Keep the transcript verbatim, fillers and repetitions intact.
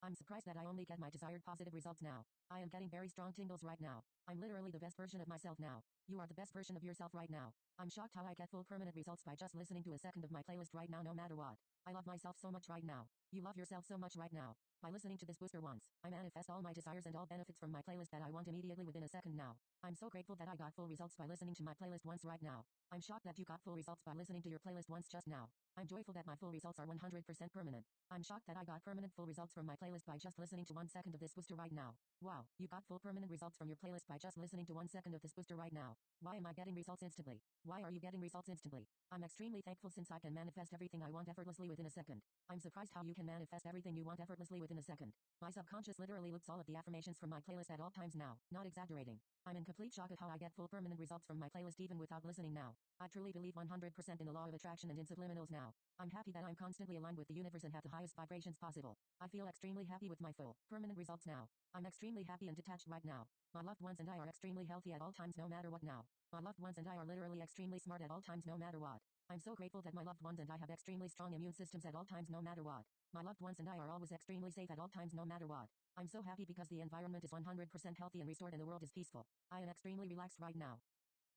I'm surprised that I only get my desired positive results now. I am getting very strong tingles right now. I'm literally the best version of myself now. You are the best version of yourself right now. I'm shocked how I get full permanent results by just listening to a second of my playlist right now no matter what. I love myself so much right now. You love yourself so much right now. By listening to this booster once, I manifest all my desires and all benefits from my playlist that I want immediately within a second now. I'm so grateful that I got full results by listening to my playlist once right now. I'm shocked that you got full results by listening to your playlist once just now. I'm joyful that my full results are one hundred percent permanent. I'm shocked that I got permanent full results from my playlist by just listening to one second of this booster right now. Wow, you got full permanent results from your playlist by just listening to one second of this booster right now. Why am I getting results instantly? Why are you getting results instantly? I'm extremely thankful since I can manifest everything I want effortlessly within a second. I'm surprised how you can manifest everything you want effortlessly within a second. My subconscious literally loops all of the affirmations from my playlist at all times now, not exaggerating. I'm in complete shock at how I get full permanent results from my playlist even without listening now. I truly believe one hundred percent in the law of attraction and in subliminals now. I'm happy that I'm constantly aligned with the universe and have the highest vibrations possible. I feel extremely happy with my full, permanent results now. I'm extremely happy and detached right now. My loved ones and I are extremely healthy at all times no matter what now. My loved ones and I are literally extremely smart at all times no matter what. I'm so grateful that my loved ones and I have extremely strong immune systems at all times no matter what. My loved ones and I are always extremely safe at all times no matter what. I'm so happy because the environment is one hundred percent healthy and restored and the world is peaceful. I am extremely relaxed right now.